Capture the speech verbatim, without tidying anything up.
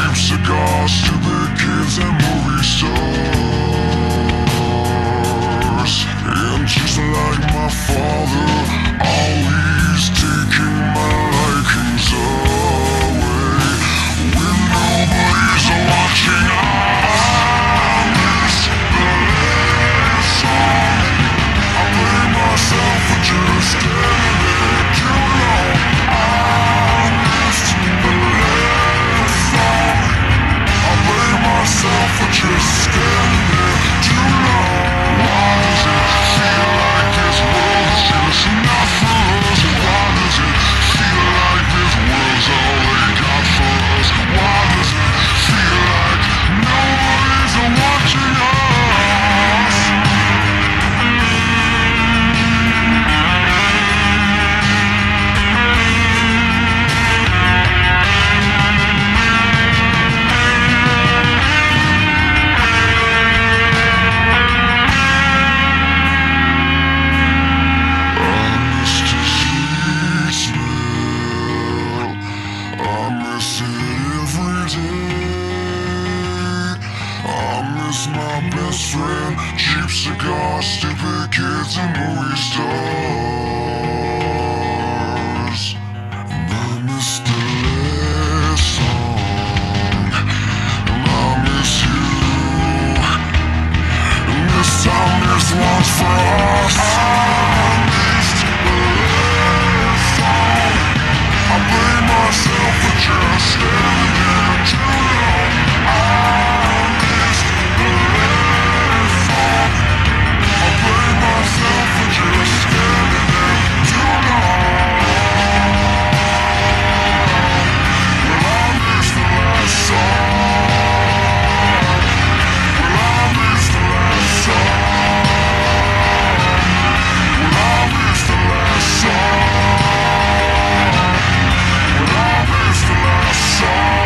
cheap cigars, stupid kids and movie stars. And just like my father, always taking my likings away. When nobody's watching, I miss the last song. I blame myself for just standing there too long. I missed the last song. I blame myself for just standing there too long. Why does it feel like this world is just enough for us? Why does it feel like this world's all they got for us? Why does it feel like nobody's watching us? Cheap cigars, stupid kids and movie stars. And I miss the last song. And I miss you. And this time this one's for us. I missed the last song. I blame myself for just standing there too long. I missed the last song. I blame myself for just standing there too long. Well, I missed the last song. Well, I missed the last song. Well, I missed the last song. Well, I missed the last song.